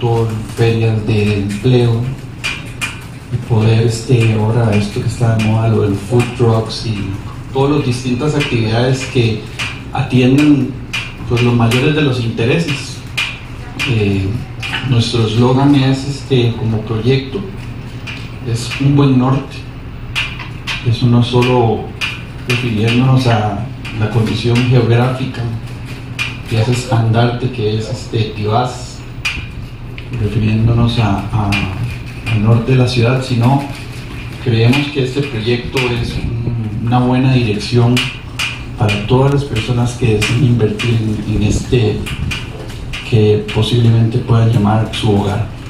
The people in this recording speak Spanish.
productor, ferias de empleo, y poder ahora esto que está de moda, lo del food trucks y todas las distintas actividades que atienden pues los mayores de los intereses. Nuestro eslogan es como proyecto es un buen norte. Eso no solo refiriéndonos a la condición geográfica y a ese estandarte que es Tibás, refiriéndonos al norte de la ciudad, sino creemos que este proyecto es una buena dirección para todas las personas que deseen invertir en que posiblemente puedan llamar su hogar.